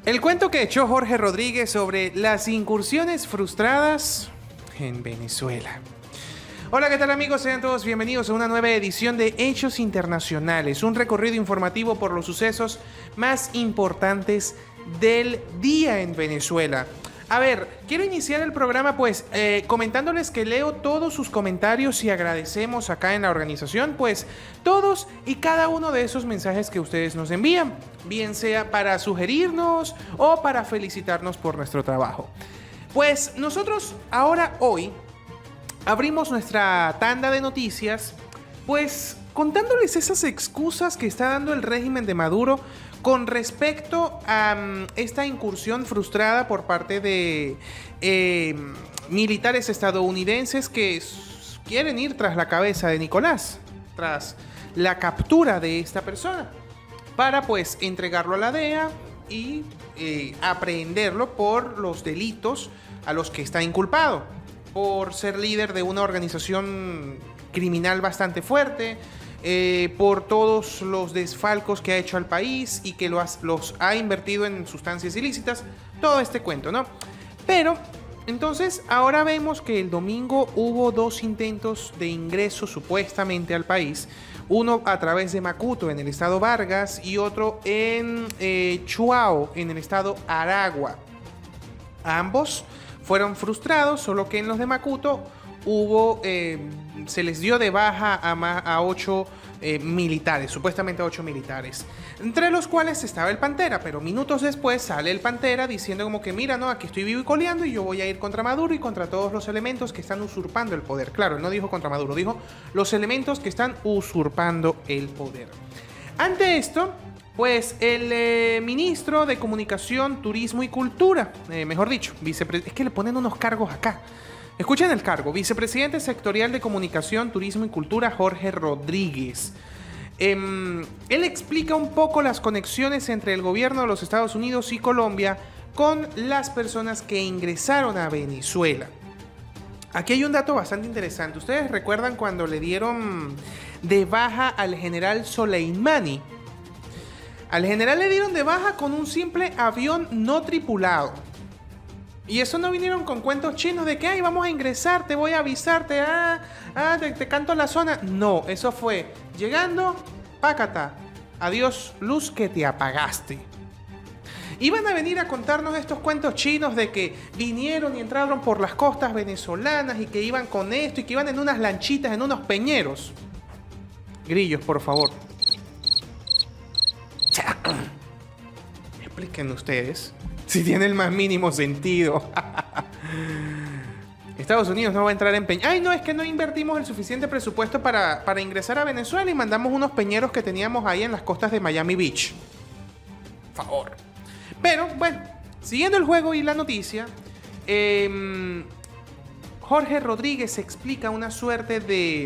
El cuento que echó Jorge Rodríguez sobre las incursiones frustradas en Venezuela. Hola, ¿qué tal amigos? Sean todos bienvenidos a una nueva edición de Hechos Internacionales, un recorrido informativo por los sucesos más importantes del día en Venezuela. A ver, quiero iniciar el programa comentándoles que leo todos sus comentarios y agradecemos acá en la organización todos y cada uno de esos mensajes que ustedes nos envían, bien sea para sugerirnos o para felicitarnos por nuestro trabajo. Pues nosotros hoy abrimos nuestra tanda de noticias contándoles esas excusas que está dando el régimen de Maduro con respecto a esta incursión frustrada por parte de militares estadounidenses que quieren ir tras la cabeza de Nicolás, tras la captura de esta persona, para entregarlo a la DEA y aprehenderlo por los delitos a los que está inculpado, por ser líder de una organización criminal bastante fuerte, por todos los desfalcos que ha hecho al país y que los ha invertido en sustancias ilícitas, todo este cuento, ¿no? Pero, entonces, ahora vemos que el domingo hubo dos intentos de ingreso supuestamente al país, uno a través de Macuto en el estado Vargas y otro en Chuao en el estado Aragua. Ambos fueron frustrados, solo que en los de Macuto se les dio de baja a 8 militares, supuestamente a 8 militares, entre los cuales estaba el Pantera, pero minutos después sale el Pantera diciendo como que mira, no, aquí estoy vivo y coleando y yo voy a ir contra Maduro y contra todos los elementos que están usurpando el poder. Claro, él no dijo contra Maduro, dijo los elementos que están usurpando el poder. Ante esto, el ministro de Comunicación, Turismo y Cultura, mejor dicho, es que le ponen unos cargos acá. Escuchen el cargo, vicepresidente sectorial de Comunicación, Turismo y Cultura, Jorge Rodríguez. Él explica un poco las conexiones entre el gobierno de los Estados Unidos y Colombia con las personas que ingresaron a Venezuela. Aquí hay un dato bastante interesante. ¿Ustedes recuerdan cuando le dieron de baja al general Soleimani? Al general le dieron de baja con un simple avión no tripulado. Y eso no vinieron con cuentos chinos de que ay, vamos a ingresar, te voy a avisar, te canto la zona. No, eso fue llegando, pácata, adiós luz que te apagaste. Iban a venir a contarnos estos cuentos chinos de que vinieron y entraron por las costas venezolanas y que iban con esto y que iban en unas lanchitas, en unos peñeros. Grillos, por favor. Expliquen ustedes si tiene el más mínimo sentido. Estados Unidos no va a entrar en peñeros. Ay, no, es que no invertimos el suficiente presupuesto para ingresar a Venezuela y mandamos unos peñeros que teníamos ahí en las costas de Miami Beach. Por favor. Pero, bueno, siguiendo el juego y la noticia, Jorge Rodríguez explica una suerte de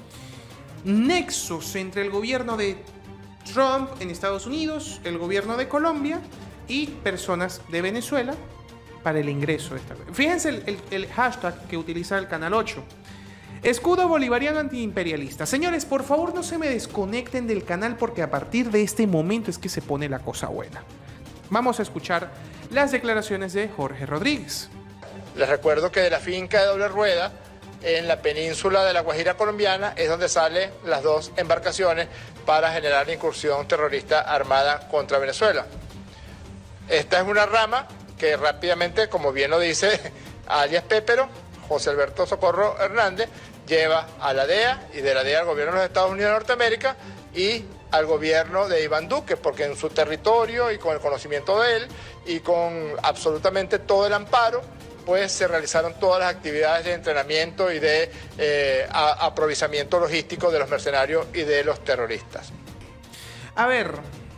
nexos entre el gobierno de Trump en Estados Unidos, el gobierno de Colombia y personas de Venezuela para el ingreso de esta vez. Fíjense el hashtag que utiliza el Canal 8. Escudo bolivariano antiimperialista. Señores, por favor no se me desconecten del canal porque a partir de este momento es que se pone la cosa buena. Vamos a escuchar las declaraciones de Jorge Rodríguez. Les recuerdo que de la finca de Doble Rueda, en la península de la Guajira colombiana, es donde salen las dos embarcaciones para generar la incursión terrorista armada contra Venezuela. Esta es una rama que rápidamente, como bien lo dice alias Pépero, José Alberto Socorro Hernández, lleva a la DEA y de la DEA al gobierno de los Estados Unidos de Norteamérica y al gobierno de Iván Duque, porque en su territorio y con el conocimiento de él y con absolutamente todo el amparo, se realizaron todas las actividades de entrenamiento y de aprovisionamiento logístico de los mercenarios y de los terroristas. A ver,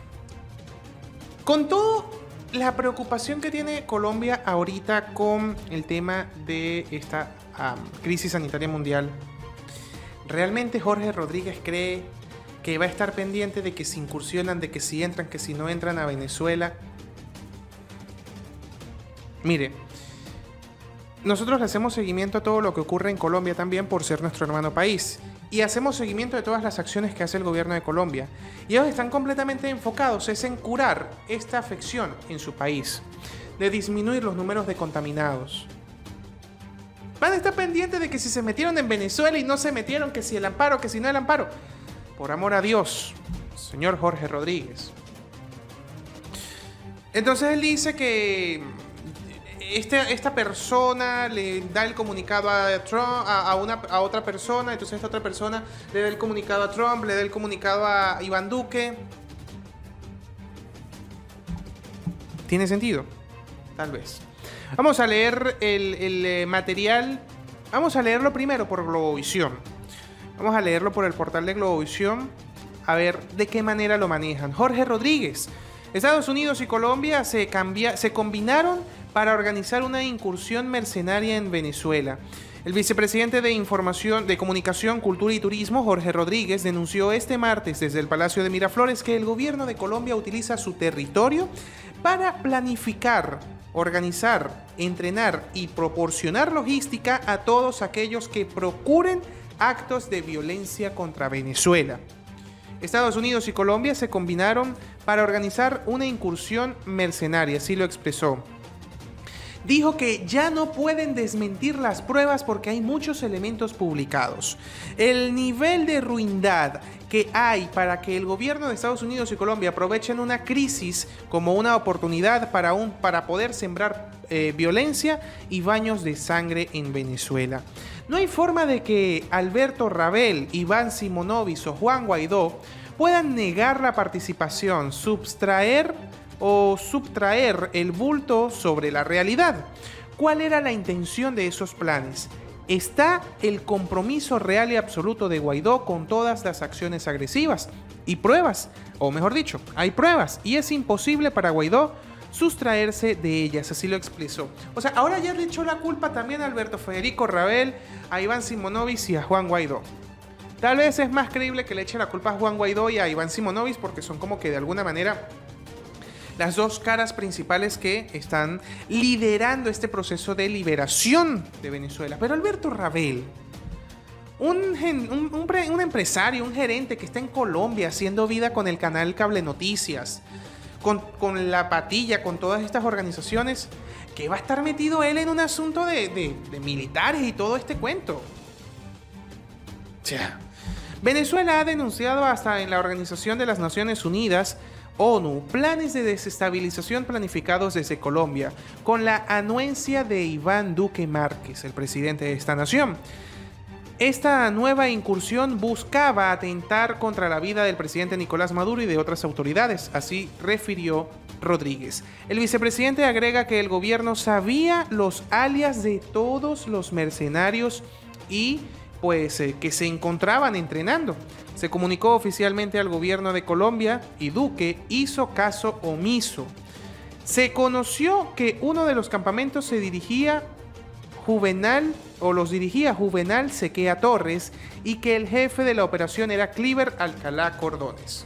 con todo la preocupación que tiene Colombia ahorita con el tema de esta crisis sanitaria mundial, ¿realmente Jorge Rodríguez cree que va a estar pendiente de que si incursionan, de que si entran, que si no entran a Venezuela? Mire, nosotros le hacemos seguimiento a todo lo que ocurre en Colombia también por ser nuestro hermano país. y hacemos seguimiento de todas las acciones que hace el gobierno de Colombia. Y ellos están completamente enfocados en curar esta afección en su país, de disminuir los números de contaminados. Van a estar pendientes de que si se metieron en Venezuela y no se metieron, que si el amparo, que si no el amparo. Por amor a Dios, señor Jorge Rodríguez. Entonces él dice que esta persona le da el comunicado a Trump, a otra persona, entonces esta otra persona le da el comunicado a Trump, le da el comunicado a Iván Duque. ¿Tiene sentido? Tal vez. Vamos a leer el material. Vamos a leerlo primero por Globovisión. Vamos a leerlo por el portal de Globovisión. A ver de qué manera lo manejan. Jorge Rodríguez. Estados Unidos y Colombia se combinaron para organizar una incursión mercenaria en Venezuela. El vicepresidente de Comunicación, Cultura y Turismo, Jorge Rodríguez, denunció este martes desde el Palacio de Miraflores que el gobierno de Colombia utiliza su territorio para planificar, organizar, entrenar y proporcionar logística a todos aquellos que procuren actos de violencia contra Venezuela. Estados Unidos y Colombia se combinaron para organizar una incursión mercenaria, así lo expresó. Dijo que ya no pueden desmentir las pruebas porque hay muchos elementos publicados. El nivel de ruindad que hay para que el gobierno de Estados Unidos y Colombia aprovechen una crisis como una oportunidad para poder sembrar violencia y baños de sangre en Venezuela. No hay forma de que Alberto Rabel, Iván Simonovic o Juan Guaidó puedan negar la participación, subtraer el bulto sobre la realidad. ¿Cuál era la intención de esos planes? Está el compromiso real y absoluto de Guaidó con todas las acciones agresivas y pruebas, o mejor dicho, hay pruebas y es imposible para Guaidó sustraerse de ellas, así lo expresó. O sea, ahora ya le echó la culpa también a Alberto Federico Rabel, a Iván Simonovic y a Juan Guaidó. Tal vez es más creíble que le eche la culpa a Juan Guaidó y a Iván Simonovic porque son como que de alguna manera las dos caras principales que están liderando este proceso de liberación de Venezuela. Pero Alberto Rabel, un empresario, un gerente que está en Colombia haciendo vida con el canal Cable Noticias, con La Patilla, con todas estas organizaciones, que va a estar metido él en un asunto de militares y todo este cuento. O sea, Venezuela ha denunciado hasta en la Organización de las Naciones Unidas, ONU, planes de desestabilización planificados desde Colombia, con la anuencia de Iván Duque Márquez, el presidente de esta nación. Esta nueva incursión buscaba atentar contra la vida del presidente Nicolás Maduro y de otras autoridades, así refirió Rodríguez. El vicepresidente agrega que el gobierno sabía los alias de todos los mercenarios y que se encontraban entrenando. Se comunicó oficialmente al gobierno de Colombia y Duque hizo caso omiso. Se conoció que uno de los campamentos los dirigía Juvenal Sequea Torres y que el jefe de la operación era Cliver Alcalá Cordones.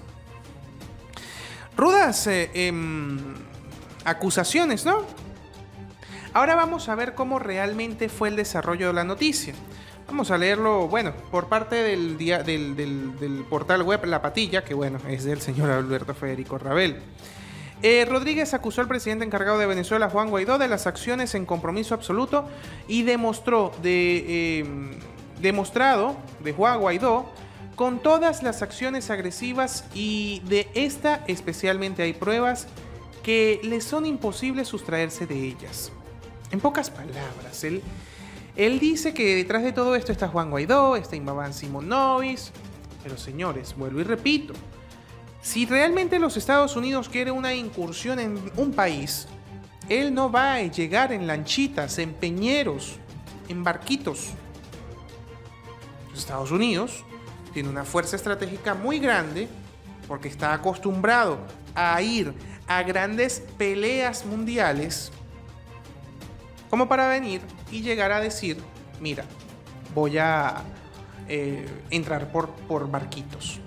Rudas acusaciones, ¿no? Ahora vamos a ver cómo realmente fue el desarrollo de la noticia. Vamos a leerlo, bueno, por parte del portal web La Patilla, que bueno, es del señor Alberto Federico Rabel. Rodríguez acusó al presidente encargado de Venezuela, Juan Guaidó, de las acciones en compromiso absoluto y demostrado de Juan Guaidó con todas las acciones agresivas y de esta especialmente hay pruebas que le son imposibles sustraerse de ellas. En pocas palabras, él dice que detrás de todo esto está Juan Guaidó, está Iván Simonovic, pero señores, vuelvo y repito, si realmente los Estados Unidos quieren una incursión en un país, él no va a llegar en lanchitas, en peñeros, en barquitos. Los Estados Unidos tiene una fuerza estratégica muy grande porque está acostumbrado a ir a grandes peleas mundiales como para venir y llegar a decir, mira, voy a entrar por barquitos.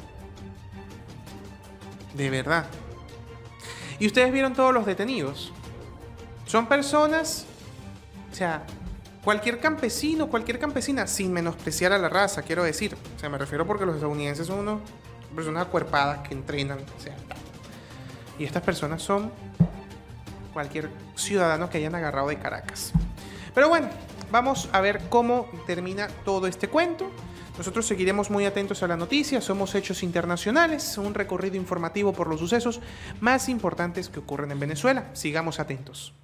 De verdad. Y ustedes vieron todos los detenidos. Son personas, o sea, cualquier campesino, cualquier campesina, sin menospreciar a la raza, quiero decir, O sea, me refiero porque los estadounidenses son unos personas acuerpadas que entrenan. O sea, y estas personas son cualquier ciudadano que hayan agarrado de Caracas. Pero bueno, vamos a ver cómo termina todo este cuento. Nosotros seguiremos muy atentos a la noticia. Somos Hechos Internacionales, un recorrido informativo por los sucesos más importantes que ocurren en Venezuela. Sigamos atentos.